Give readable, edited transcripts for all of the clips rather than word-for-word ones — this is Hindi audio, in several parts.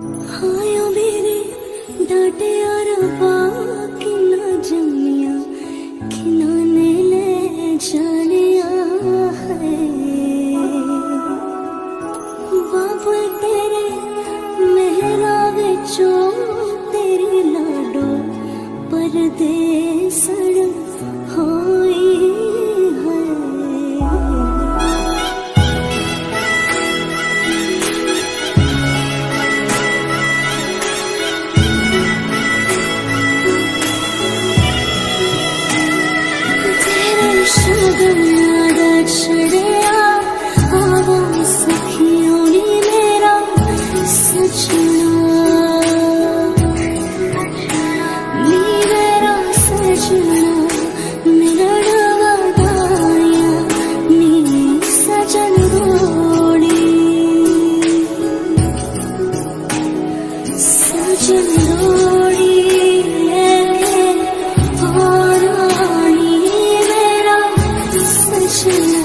आयो मेरे डाटे और बाकी ना जमिया किनाने ले जानिया है। बाबुल तेरे मेहरा विचों तेरी लाडो परदेसण होई है। तेरे शगन आदा छड़िया आवा सखियों ने मेरा सजना, नी मेरा सजना मेरा डगाया नी सजन रोड़ी, सजन रोड़ी लेके और आनी मेरा सजना।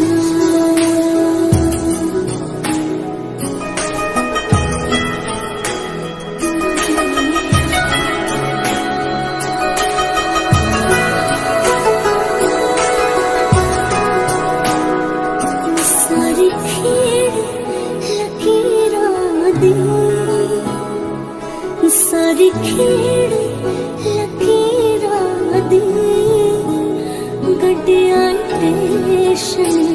सारी खेड़ लकीरां दी, सारी खेड़ लकीरां दी गड्डियां स्टेशन